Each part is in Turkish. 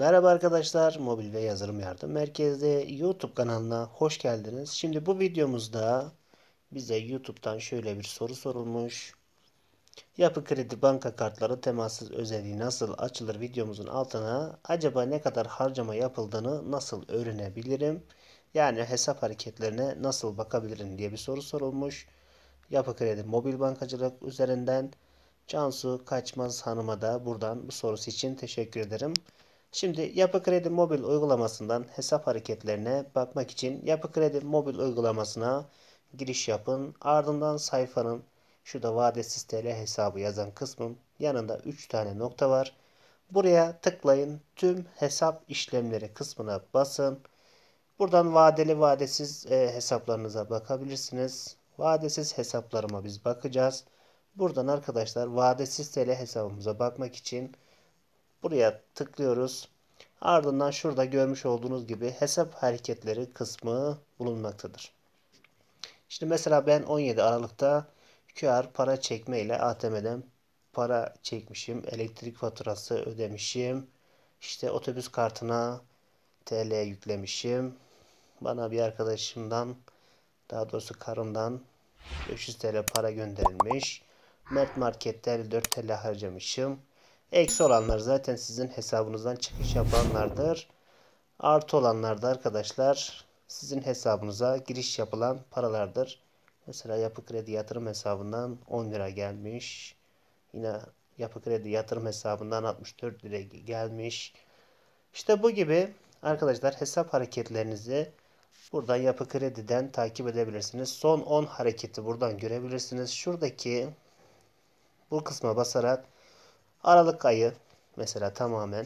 Merhaba arkadaşlar, Mobil ve Yazılım Yardım Merkezi YouTube kanalına hoş geldiniz. Şimdi bu videomuzda bize YouTube'dan şöyle bir soru sorulmuş. Yapı Kredi banka kartları temassız özelliği nasıl açılır videomuzun altına acaba ne kadar harcama yapıldığını nasıl öğrenebilirim? Yani hesap hareketlerine nasıl bakabilirim diye bir soru sorulmuş. Yapı Kredi mobil bankacılık üzerinden Cansu Kaçmaz Hanım'a da buradan bu sorusu için teşekkür ederim. Şimdi Yapı Kredi mobil uygulamasından hesap hareketlerine bakmak için Yapı Kredi mobil uygulamasına giriş yapın. Ardından sayfanın şurada vadesiz TL hesabı yazan kısmın yanında 3 tane nokta var. Buraya tıklayın. Tüm hesap işlemleri kısmına basın. Buradan vadeli vadesiz hesaplarınıza bakabilirsiniz. Vadesiz hesaplarıma biz bakacağız. Buradan arkadaşlar vadesiz TL hesabımıza bakmak için buraya tıklıyoruz. Ardından şurada görmüş olduğunuz gibi hesap hareketleri kısmı bulunmaktadır. Şimdi mesela ben 17 Aralık'ta QR para çekme ile ATM'den para çekmişim. Elektrik faturası ödemişim. İşte otobüs kartına TL yüklemişim. Bana bir arkadaşımdan, daha doğrusu karımdan 500 TL para gönderilmiş. Mert Market'te 54 TL harcamışım. Eksi olanlar zaten sizin hesabınızdan çıkış yapanlardır. Artı olanlar da arkadaşlar sizin hesabınıza giriş yapılan paralardır. Mesela Yapı Kredi yatırım hesabından 10 lira gelmiş. Yine Yapı Kredi yatırım hesabından 64 lira gelmiş. İşte bu gibi arkadaşlar hesap hareketlerinizi buradan Yapı Kredi'den takip edebilirsiniz. Son 10 hareketi buradan görebilirsiniz. Şuradaki bu kısma basarak Aralık ayı mesela tamamen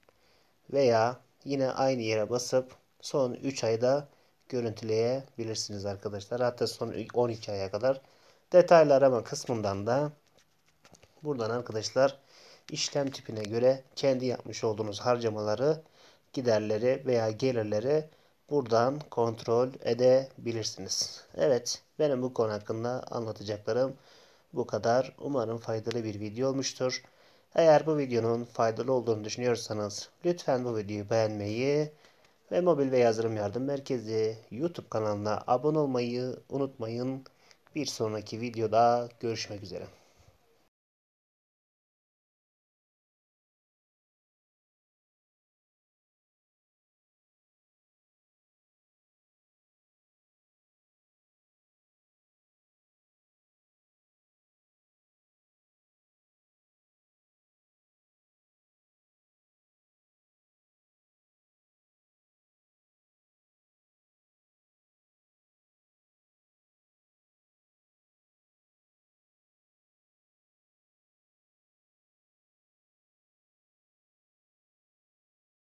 veya yine aynı yere basıp son 3 ayda görüntüleyebilirsiniz arkadaşlar. Hatta son 12 aya kadar detaylı arama kısmından da buradan arkadaşlar işlem tipine göre kendi yapmış olduğunuz harcamaları, giderleri veya gelirleri buradan kontrol edebilirsiniz. Evet, benim bu konu hakkında anlatacaklarım bu kadar. Umarım faydalı bir video olmuştur. Eğer bu videonun faydalı olduğunu düşünüyorsanız lütfen bu videoyu beğenmeyi ve Mobil ve Yazılım Yardım Merkezi YouTube kanalına abone olmayı unutmayın. Bir sonraki videoda görüşmek üzere.